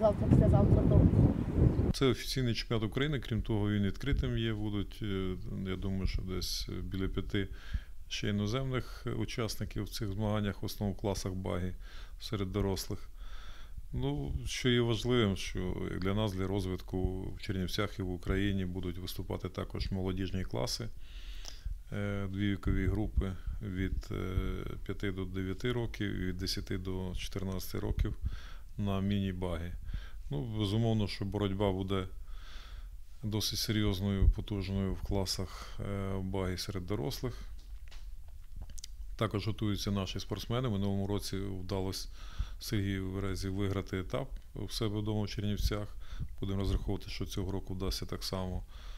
завтра, післязавтра то. Це офіційний чемпіонат України, крім того, він відкритим є. Будуть, я думаю, що десь біля 5 ще іноземних учасників в цих змаганнях, в основному в класах баги серед дорослих. Ну, що є важливим, що для нас, для розвитку в Чернівцях і в Україні будуть виступати також молодіжні класи, дві вікові групи від 5 до 9 років і від 10 до 14 років на міні-баги. Ну, безумовно, що боротьба буде досить серйозною, потужною в класах баги серед дорослих. Також готуються наші спортсмени. Минулому році вдалося Сергію Верезі виграти етап у себе вдома в Чернівцях. Будемо розраховувати, що цього року вдасться так само.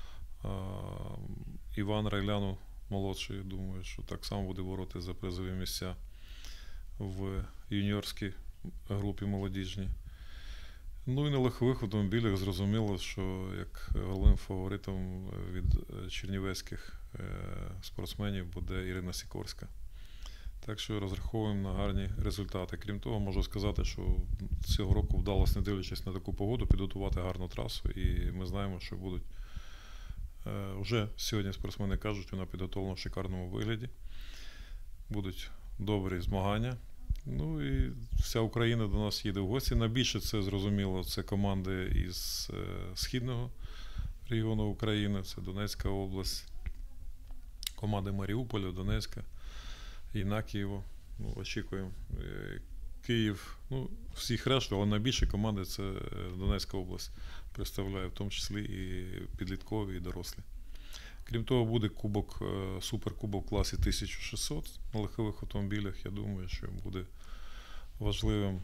Іван Райляну, молодший, думаю, що так само буде боротися за призові місця в юніорській групі молодіжній. Ну і на легкових автомобілях зрозуміло, що як головним фаворитом від чернівецьких спортсменів буде Ірина Сікорська. Так що розраховуємо на гарні результати. Крім того, можу сказати, що цього року вдалося, не дивлячись на таку погоду, підготувати гарну трасу. І ми знаємо, що будуть вже сьогодні спортсмени кажуть, вона підготовлена в шикарному вигляді. Будуть добрі змагання. Ну і вся Україна до нас їде в гості. Найбільше це, зрозуміло, це команди із східного регіону України, це Донецька область, команди Маріуполя, Донецька, Єнакієво. Ну, очікуємо. Київ, ну, всіх решту, але найбільші команди це Донецька область представляє, в тому числі і підліткові, і дорослі. Крім того, буде кубок, суперкубок в класі 1600 на легкових автомобілях. Я думаю, що буде важливим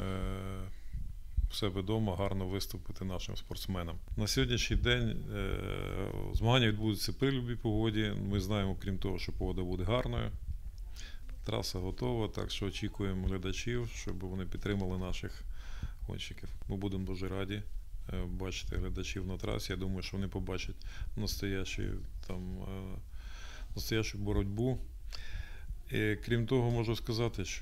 в себе вдома гарно виступити нашим спортсменам. На сьогоднішній день змагання відбудуться при любій погоді. Ми знаємо, крім того, що погода буде гарною. Траса готова, так що очікуємо глядачів, щоб вони підтримали наших гонщиків. Ми будемо дуже раді бачити глядачів на трасі. Я думаю, що вони побачать настоящу боротьбу. І, крім того, можу сказати, що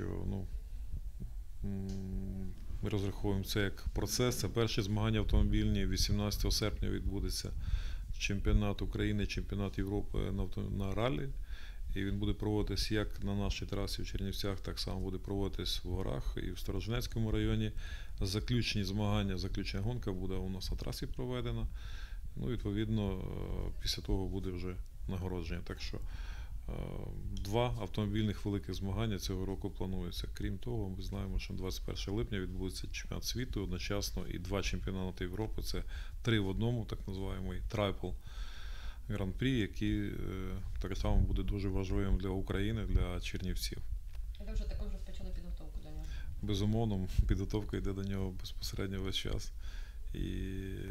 ми розраховуємо це як процес. Це перші змагання автомобільні. 18 серпня відбудеться чемпіонат України, чемпіонат Європи на ралі. І він буде проводитись як на нашій трасі в Чернівцях, так само буде проводитись в горах і в Сторожинецькому районі. Заключні змагання, заключна гонка буде у нас на трасі проведена. Ну, відповідно, після того буде вже нагородження. Так що 2 автомобільних великих змагання цього року планується. Крім того, ми знаємо, що 21 липня відбудеться чемпіонат світу одночасно і 2 чемпіонати Європи. Це 3 в одному, так називаємо трайпл Гран-прі, який так само буде дуже важливим для України, для чернівців. Ви вже також розпочали підготовку до нього? Безумовно, підготовка йде до нього безпосередньо весь час. І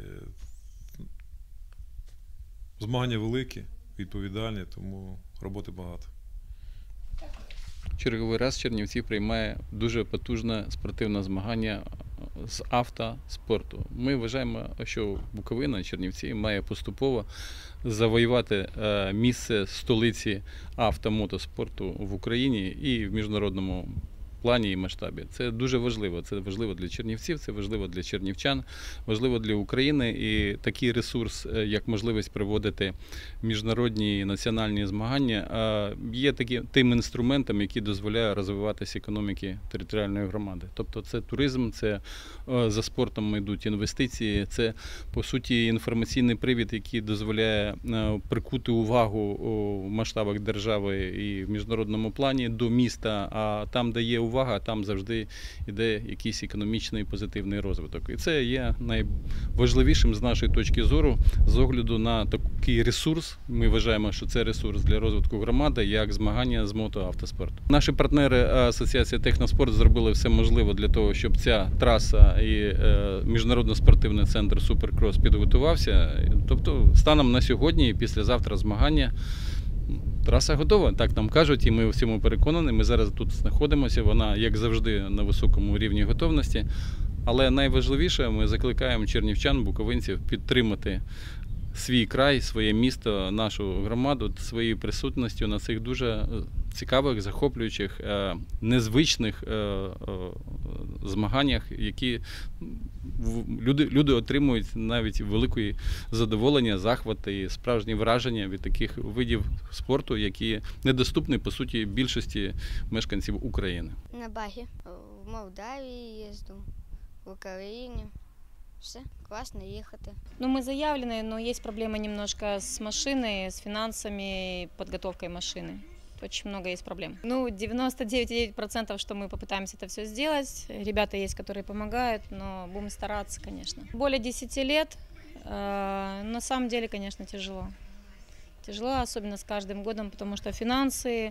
змагання великі, відповідальні, тому роботи багато. Черговий раз Чернівці приймає дуже потужне спортивне змагання з автоспорту. Ми вважаємо, що Буковина, Чернівці, має поступово завоювати місце столиці автомотоспорту в Україні і в міжнародному плані і масштабі. Це дуже важливо. Це важливо для чернівців, це важливо для чернівчан, важливо для України. І такий ресурс, як можливість проводити міжнародні національні змагання, є тим інструментом, який дозволяє розвиватися економіки територіальної громади. Тобто це туризм, це за спортом йдуть інвестиції, це, по суті, інформаційний привід, який дозволяє прикути увагу у масштабах держави і в міжнародному плані до міста, а там, де є увага, там завжди йде якийсь економічний позитивний розвиток. І це є найважливішим з нашої точки зору, з огляду на такий ресурс. Ми вважаємо, що це ресурс для розвитку громади, як змагання з мотоавтоспорту. Наші партнери Асоціація Техноспорт зробили все можливе для того, щоб ця траса і міжнародно-спортивний центр Суперкрос підготувався. Тобто, станом на сьогодні і післязавтра змагання, траса готова, так нам кажуть, і ми в цьому переконані. Ми зараз тут знаходимося, вона, як завжди, на високому рівні готовності. Але найважливіше, ми закликаємо чернівчан, буковинців підтримати свій край, своє місто, нашу громаду своєю присутністю на цих дуже цікавих, захоплюючих, незвичних змаганнях, які люди отримують навіть велике задоволення, захват і справжні враження від таких видів спорту, які недоступні, по суті, більшості мешканців України. На багі. В Молдавії їздив, в Україні. Все, класно їхати. Ну, мы заявлены, но есть проблемы немножко с машиной, с финансами, подготовкой машины. Очень много есть проблем. Ну, 99,9%, что мы попытаемся это все сделать. Ребята есть, которые помогают, но будем стараться, конечно. Более 10 лет, на самом деле, конечно, тяжело. Тяжело, особенно с каждым годом, потому что финансы,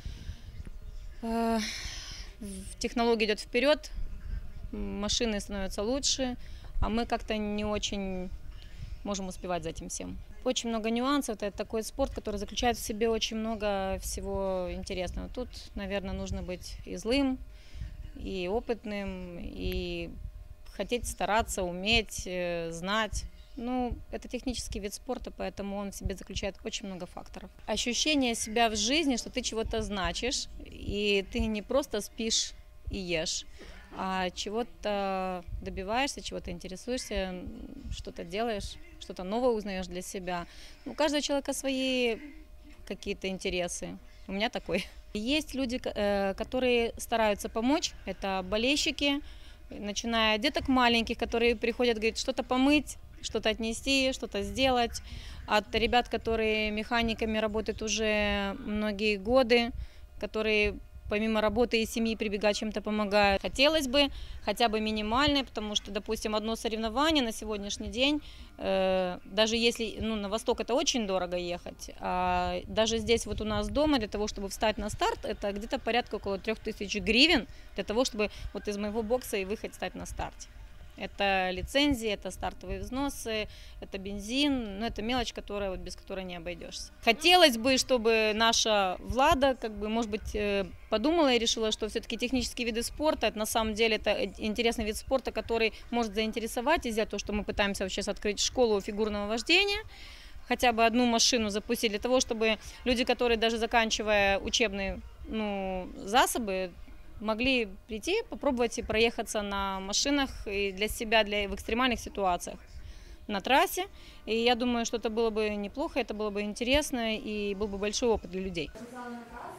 технология идет вперед, машины становятся лучше, а мы как-то не очень можем успевать за этим всем. Очень много нюансов, это такой спорт, который заключает в себе очень много всего интересного. Тут, наверное, нужно быть и злым, и опытным, и хотеть стараться, уметь, знать. Ну, это технический вид спорта, поэтому он в себе заключает очень много факторов. Ощущение себя в жизни, что ты чего-то значишь, и ты не просто спишь и ешь, а чего-то добиваешься, чего-то интересуешься, что-то делаешь, что-то новое узнаешь для себя. У каждого человека свои какие-то интересы. У меня такой. Есть люди, которые стараются помочь. Это болельщики, начиная от деток маленьких, которые приходят, говорят, что-то помыть, что-то отнести, что-то сделать. От ребят, которые механиками работают уже многие годы, которые помимо работы и семьи прибегать чем-то помогают. Хотелось бы хотя бы минимальное, потому что, допустим, одно соревнование на сегодняшний день, даже если на восток это очень дорого ехать, а даже здесь вот у нас дома для того, чтобы встать на старт, это где-то порядка около 3000 гривен для того, чтобы вот из моего бокса и выехать стать на старте. Это лицензии, это стартовые взносы, это бензин, но это мелочь, без которой не обойдешься. Хотелось бы, чтобы наша влада, может быть, подумала и решила, что все-таки технические виды спорта, это на самом деле это интересный вид спорта, который может заинтересовать, и сделать то, что мы пытаемся сейчас открыть школу фигурного вождения, хотя бы одну машину запустить для того, чтобы люди, которые даже заканчивая учебные засобы, могли прийти, попробовать и проехаться на машинах и для себя, в экстремальных ситуациях на трассе. И я думаю, что это было бы неплохо, это было бы интересно и был бы большой опыт для людей.